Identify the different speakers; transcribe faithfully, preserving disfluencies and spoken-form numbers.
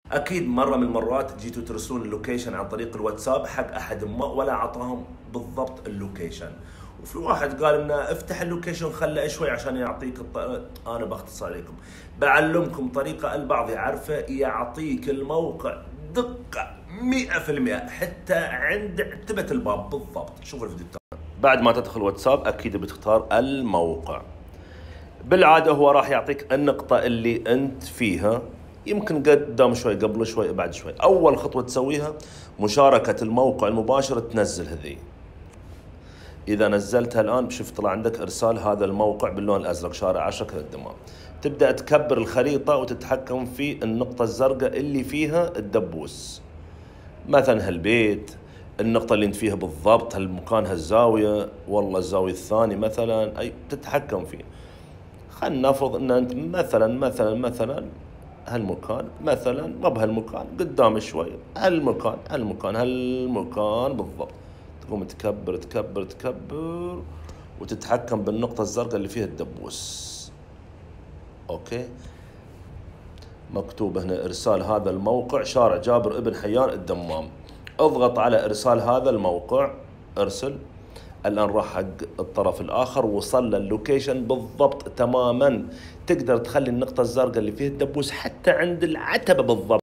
Speaker 1: اكيد مره من المرات جيتوا ترسلون اللوكيشن عن طريق الواتساب حق احد ما ولا اعطاهم بالضبط اللوكيشن، وفي واحد قال لنا افتح اللوكيشن خله شوي عشان يعطيك الط... انا بختصر عليكم، بعلمكم طريقه البعض يعرفه، يعطيك الموقع دقه مئة بالمئة حتى عند عتبه الباب بالضبط. شوفوا الفيديو التالي. بعد ما تدخل واتساب اكيد بتختار الموقع، بالعاده هو راح يعطيك النقطه اللي انت فيها، يمكن قدام شوي قبل شوي بعد شوي. اول خطوه تسويها مشاركه الموقع المباشر، تنزل هذي. اذا نزلتها الان بشوف طلع عندك ارسال هذا الموقع باللون الازرق شارع عشرة كذا الدمام. تبدا تكبر الخريطه وتتحكم في النقطه الزرقاء اللي فيها الدبوس، مثلا هالبيت، النقطة اللي انت فيها بالضبط، هالمكان، هالزاوية، والله الزاوية الثانية مثلا، اي تتحكم فيه. خلينا نفرض ان انت مثلا مثلا مثلا هالمكان، مثلا مو بهالمكان قدام شوي، هالمكان هالمكان هالمكان بالضبط. تقوم تكبر تكبر تكبر وتتحكم بالنقطة الزرقاء اللي فيها الدبوس. اوكي، مكتوب هنا ارسال هذا الموقع شارع جابر ابن حيان الدمام. اضغط على ارسال هذا الموقع، ارسل. الان راح حق الطرف الاخر، وصل للوكيشن بالضبط تماما. تقدر تخلي النقطة الزرقاء اللي فيها الدبوس حتى عند العتبة بالضبط.